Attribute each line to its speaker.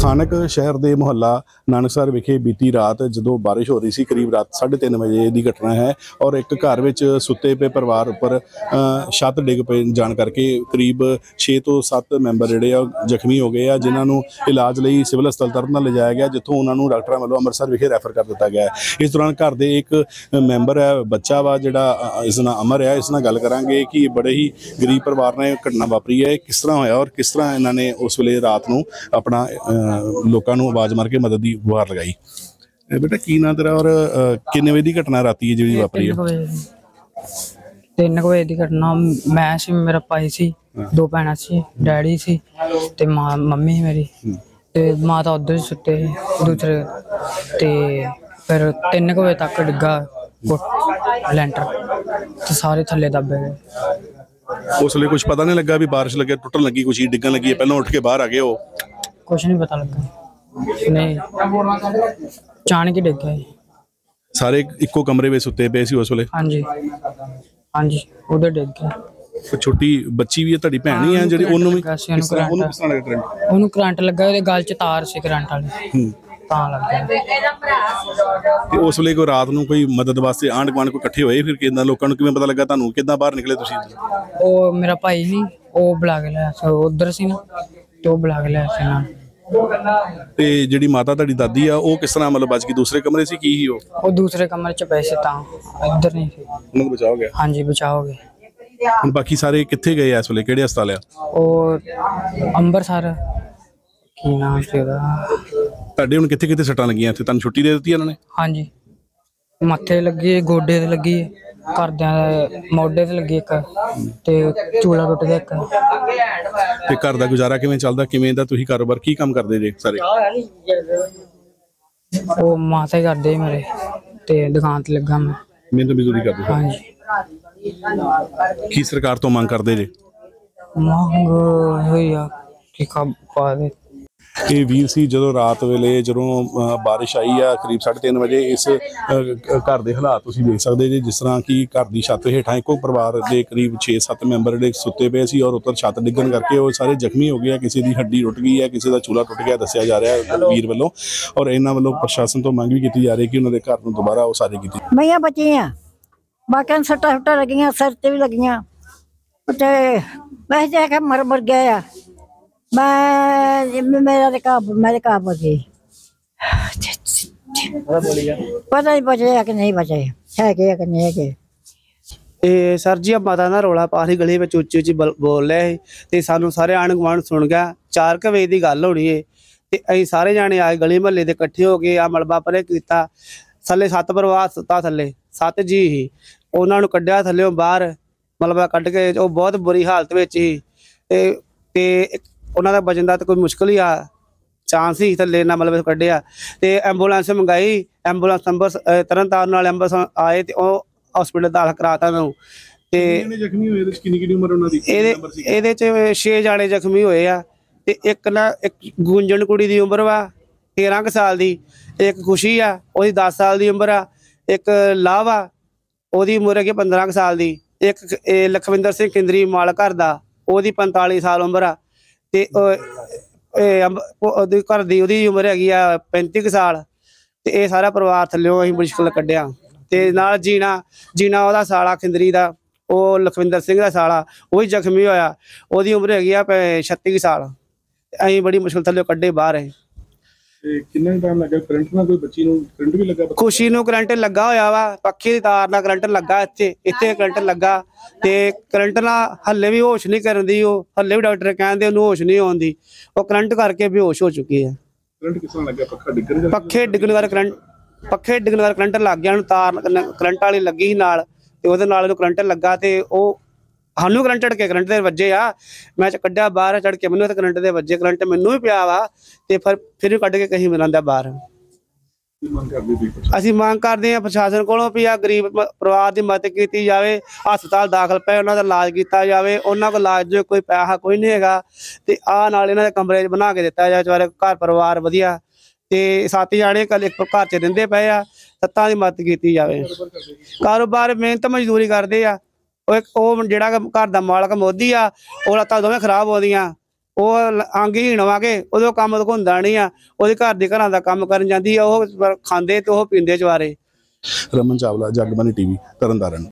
Speaker 1: ਸਥਾਨਕ ਸ਼ਹਿਰ ਦੇ ਮੁਹੱਲਾ ਨਾਨਕਸਰ ਵਿਖੇ ਬੀਤੀ ਰਾਤ ਜਦੋਂ ਬਾਰਿਸ਼ ਹੋ ਰਹੀ ਸੀ, ਕਰੀਬ ਰਾਤ 3:30 ਵਜੇ ਦੀ ਘਟਨਾ ਹੈ ਔਰ ਇੱਕ ਘਰ ਵਿੱਚ ਸੁੱਤੇ ਪਏ ਪਰਿਵਾਰ ਉੱਪਰ ਛੱਤ ਡਿੱਗ ਪਏ ਜਾਣ ਕਰਕੇ ਕਰੀਬ 6 ਤੋਂ 7 ਮੈਂਬਰ ਜਿਹੜੇ ਆ ਜ਼ਖਮੀ ਹੋ ਗਏ ਆ, ਜਿਨ੍ਹਾਂ ਨੂੰ ਇਲਾਜ ਲਈ ਸਿਵਲ ਹਸਪਤਾਲ ਤਰਨਤਾਰਨ ਲਿਜਾਇਆ ਗਿਆ, ਜਿੱਥੋਂ ਉਹਨਾਂ ਨੂੰ ਡਾਕਟਰਾਂ ਵੱਲੋਂ ਅੰਮ੍ਰਿਤਸਰ ਵਿਖੇ ਰੈਫਰ ਕਰ ਦਿੱਤਾ ਗਿਆ ਹੈ। ਇਸ ਦੌਰਾਨ ਘਰ ਦੇ ਇੱਕ ਮੈਂਬਰ ਹੈ, ਬੱਚਾ ਵਾ ਜਿਹੜਾ, ਇਸ ਦਾ ਅਮਰ ਹੈ, ਇਸ ਨਾਲ ਗੱਲ ਕਰਾਂਗੇ ਕਿ ਬੜੇ ਹੀ ਗਰੀਬ ਪਰਿਵਾਰ ਨਾਲ ਘਟਨਾ ਵਾਪਰੀ ਹੈ, ਕਿਸ ਤਰ੍ਹਾਂ ਹੋਇਆ ਔਰ ਕਿਸ ਤਰ੍ਹਾਂ ਇਹਨਾਂ ਨੇ ਉਸ ਵੇਲੇ ਰਾਤ ਨੂੰ ਆਪਣਾ ਲੋਕਾਂ ਨੂੰ ਆਵਾਜ਼ ਮਾਰ ਕੇ ਮਦਦ ਦੀ ਗੁਹਾਰ ਲਗਾਈ। बेटा की ना तेरा और किन्ने बजे की घटना राती जी वापरी है?
Speaker 2: 3 बजे की घटना। मैं सी, मेरा भाई सी, 2 भैन सी, डैडी सी ते मम्मी मेरी ते माता उधर सुते दूसरे ते फिर 3 बजे तक डिग्गा लैंटर ते सारे थल्ले दबे गए।
Speaker 1: उस लिए कुछ पता नहीं लगा भी बारिश लगे टुटन लगी, कुछ डिगन लगी है, पहले उठ के बाहर आ गए हो?
Speaker 2: कुछ नहीं पता लगा, नहीं अचानक ही डिग गए।
Speaker 1: सारे इको कमरे में सुते पे सी उस वेले?
Speaker 2: हाँ जी, हाँ जी, उधर डिग गए।
Speaker 1: छोटी बच्ची भी है, तेरी भैन ही है जेडी, ओनू भी
Speaker 2: ओनू करंट लगा, ओदे गल च तार सी करंट वाली, तां लग गया।
Speaker 1: ते उस वेले कोई रात नूं कोई मदद वास्ते आंढ गुआंढ कोई इकट्ठे होए, फिर किदां लोकां नूं किवें पता लगा, तुहानूं किदां बाहर निकले तुसीं?
Speaker 2: ओ मेरा भाई नहीं, ओ बुला के लाया सी, उधर सी ना ते ओ बुला के लाया सी ना।
Speaker 1: ਤੇ ਜਿਹੜੀ ਮਾਤਾ ਤੁਹਾਡੀ ਦਾਦੀ ਆ ਉਹ ਕਿਸ ਤਰ੍ਹਾਂ ਮਤਲਬ ਬਚ ਗਈ? ਦੂਸਰੇ ਕਮਰੇ ਸੀ ਕੀ ਹੀ
Speaker 2: ਉਹ ਦੂਸਰੇ ਕਮਰੇ ਚ ਪਏ ਸੀ, ਤਾਂ ਇੱਧਰ ਨਹੀਂ ਸੀ।
Speaker 1: ਉਹਨਾਂ ਨੂੰ ਬਚਾਓ ਗਿਆ?
Speaker 2: ਹਾਂਜੀ ਬਚਾਓ ਗਿਆ।
Speaker 1: ਹੁਣ ਬਾਕੀ ਸਾਰੇ ਕਿੱਥੇ ਗਏ ਇਸ ਵੇਲੇ, ਕਿਹੜੇ ਹਸਪਤਾਲ ਆ?
Speaker 2: ਉਹ ਅੰਮ੍ਰਿਤਸਰ, ਕੀ ਨਾਮ ਸੀ ਉਹਦਾ?
Speaker 1: ਤੁਹਾਡੇ ਹੁਣ ਕਿੱਥੇ ਕਿੱਥੇ ਸੱਟਾਂ ਲੱਗੀਆਂ ਇੱਥੇ? ਤੁਹਾਨੂੰ ਛੁੱਟੀ ਦੇ ਦਿੱਤੀ ਇਹਨਾਂ ਨੇ?
Speaker 2: ਹਾਂਜੀ, ਮੱਥੇ ਲੱਗੀ, ਗੋਡੇ ਤੇ ਲੱਗੀ, ਘਰਦਿਆਂ ਦੇ ਮੋਢੇ ਤੇ ਲੱਗੀ ਇੱਕ, ਤੇ ਚੂਲਾ ਟੁੱਟ ਗਿਆ ਇੱਕ।
Speaker 1: ਤੇ ਘਰ ਦਾ ਗੁਜ਼ਾਰਾ ਕਿਵੇਂ ਚੱਲਦਾ, ਕਿਵੇਂ ਦਾ ਤੁਸੀਂ ਕਾਰੋਬਾਰ ਕੀ ਕੰਮ ਕਰਦੇ ਜੇ ਸਾਰੇ?
Speaker 2: ਉਹ ਮਾਤਾ ਹੀ ਕਰਦੇ ਮੇਰੇ, ਤੇ ਦੁਕਾਨ ਤੇ ਲੱਗਾ ਮੈਂ,
Speaker 1: ਮਿਹਨਤ ਮਜ਼ਦੂਰੀ ਕਰਦੇ।
Speaker 2: ਹਾਂਜੀ।
Speaker 1: ਕੀ ਸਰਕਾਰ ਤੋਂ ਮੰਗ ਕਰਦੇ ਜੇ?
Speaker 2: ਮੰਗ ਹੋਈ ਆ ਕਿ ਪਾ ਦੇ।
Speaker 1: ਇਹ ਵੀਰ ਸੀ ਜਦੋਂ ਰਾਤ ਵੇਲੇ ਜਦੋਂ ਬਾਰਿਸ਼ ਆਈ ਆ ਕਰੀਬ 3:30 ਵਜੇ, ਇਸ ਘਰ ਦੇ ਹਾਲਾਤ ਤੁਸੀਂ ਦੇਖ ਸਕਦੇ ਜੇ, ਜਿਸ ਤਰ੍ਹਾਂ ਕਿ ਘਰ ਦੀ ਛੱਤ ਹੇਠਾਂ ਇੱਕੋ ਪਰਿਵਾਰ ਦੇ ਕਰੀਬ 6-7 ਮੈਂਬਰ ਜਿਹੜੇ ਸੁੱਤੇ ਪਏ ਸੀ ਔਰ ਉੱਪਰ ਛੱਤ ਡਿੱਗਣ ਕਰਕੇ ਉਹ ਸਾਰੇ ਜ਼ਖਮੀ ਹੋ ਗਏ ਆ। ਕਿਸੇ ਦੀ ਹੱਡੀ ਟੁੱਟ ਗਈ ਹੈ, ਕਿਸੇ ਦਾ ਚੂਲਾ ਟੁੱਟ ਗਿਆ ਦੱਸਿਆ ਜਾ ਰਿਹਾ ਵੀਰ ਵੱਲੋਂ, ਔਰ ਇਹਨਾਂ ਵੱਲੋਂ ਪ੍ਰਸ਼ਾਸਨ ਤੋਂ ਮੰਗ ਵੀ ਕੀਤੀ ਜਾ ਰਹੀ ਕਿ ਉਹਨਾਂ ਦੇ ਘਰ ਨੂੰ ਦੁਬਾਰਾ ਉਹ ਸਾਰੇ ਕੀਤੀ।
Speaker 3: ਮਈਆਂ ਬੱਚੀਆਂ ਬਾਕਾਂ ਸੱਟਾਂ ਸੁੱਟਾਂ ਲੱਗੀਆਂ, ਸਿਰ ਤੇ ਵੀ ਲੱਗੀਆਂ, ਤੇ ਵੈਸੇ ਜਾ ਕੇ ਮਰ ਗਿਆ ਆ। मेरे काब बचे, पता नहीं बचे कि नहीं बचे, है कि नहीं है कि।
Speaker 4: सर जी माता ना रौला पा रही गली में उच्ची उच्ची बोल रहे ते सानू सारे आंढ गुआंढ सुन गया। 4 बजे की गल होनी है ते असीं सारे जाने आए गली महल्ले दे इकट्ठे हो गए, आ मलबा परे कीता। थल्ले 7 परिवार सुता, थल्ले 7 जी ही, उन्हां नूं कड्ढिया थल्ले बाहर, मलबा कड्ढ के वो बहुत बुरी हालत विच ही ते उन्होंने का बचन का तो कोई मुश्किल ही आ चांस ही थले ना मतलब कढ़िया। तो एंबूलेंस मंगाई, एंबूलेंस नंबर तरनताਰਨ वाले एंबूलेंस आए तो हॉस्पिटल दाखिल कराता मैं। ये 6 जाने जख्मी होए आ। ते एक ना एक गुंजन कुड़ी दी उम्र वा 13 साल दी, एक खुशी आ ओदी 10 साल दी उम्र आ, एक लाभ आ ओदी उम्र है 15 साल दी, एक लखविंदर सिंह किंदरी माल घर दा ओदी 45 साल उम्र आ, ते घर दी ओदी उम्र हैगी 35 साल। ते ये सारा परिवार थल्लों असीं मुश्किल कड्ढिया। ते नाल जीना ओदा साला खिंदरी दा, वो लखविंदर सिंह दा साला वो ही जख्मी होया, ओदी उम्र हैगी 36 साल। असीं बड़ी मुश्किल थल्लों कड्ढे बाहर।
Speaker 1: कितना टाइम लगा? करंट ना कोई बच्ची नूं करंट भी लगा?
Speaker 4: खुशी नूं करंट लगा होया वा, पक्खे दी तार नाल करंट लगा, इत्थे करंट लगा ते करंट नाल हल्ले भी होश नहीं करदी, हल्ले भी डॉक्टर कहंदे उन्हें होश नहीं आउंदी, वो करंट करके बेहोश हो चुकी है।
Speaker 1: करंट किस तरह लगा?
Speaker 4: पक्खे डिगण कर करंट लग गया, तार करंट वाली लगी ही नाल ते ओहदे नाल करंट लगा ते ओ सानू करंट झड़के करंट दे वजे आ। मैं कड्ढिया बाहर झड़ के मैनू करंट दे वजे, करंट मैनू भी पिया वा ते फिर कड्ढ के कहीं मिलांदा बाहर। असीं मांग करदे आ प्रशासन कोलों भी आ गरीब परिवार की मदद की जाए, हस्पताल दाखिल पे उन्हां दा इलाज किया जाए, उन्हां कोल इलाज जो कोई पैसा कोई नहीं हैगा ते आ नाल इन्हां दे कमरे बना के दिता जाए, बेचारे घर परिवार वधिया ते 7 जाने कल एक घर च रहिंदे पे आ, 7 दी मदद की जाए। कारोबार मेहनत मजदूरी करदे आ, जिहड़ा घर दा मालक मोदी आ, ओह लत्तां दोवें खराब हो दियां, ਉਹ ਅੰਗਹੀਣ ਵਾਗੇ ਉਹਦੇ ਕੰਮ ਦਿਖਾਉਂਦਾ ਨਹੀਂ ਆ, ਉਹਦੇ ਘਰ ਦੇ ਘਰਾਂ ਦਾ ਕੰਮ ਕਰਨ ਜਾਂਦੀ ਆ, ਉਹ ਖਾਂਦੇ ਤੇ ਉਹ ਪੀਂਦੇ ਚਵਾਰੇ।
Speaker 1: ਰਮਨ ਚਾਵਲਾ, ਜਗਬਾਨੀ ਟੀਵੀ, ਤਰਨਤਾਰਨ।